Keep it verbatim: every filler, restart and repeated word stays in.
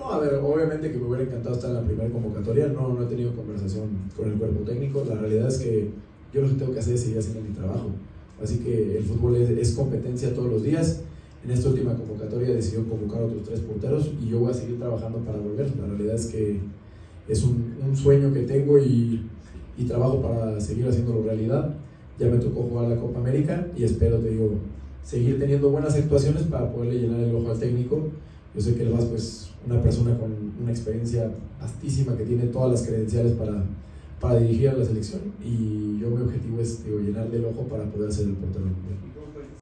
No, a ver, obviamente que me hubiera encantado estar en la primera convocatoria, no, no he tenido conversación con el cuerpo técnico, la realidad es que yo lo que tengo que hacer es seguir haciendo mi trabajo, así que el fútbol es, es competencia todos los días. En esta última convocatoria decidió convocar a otros tres porteros y yo voy a seguir trabajando para volver. La realidad es que es un, un sueño que tengo y, y trabajo para seguir haciéndolo realidad. Ya me tocó jugar la Copa América y espero, te digo, seguir teniendo buenas actuaciones para poderle llenar el ojo al técnico. Yo sé que el Vasco es una persona con una experiencia vastísima que tiene todas las credenciales para, para dirigir a la selección y yo mi objetivo es, digo, llenarle el ojo para poder ser el portero del mundial.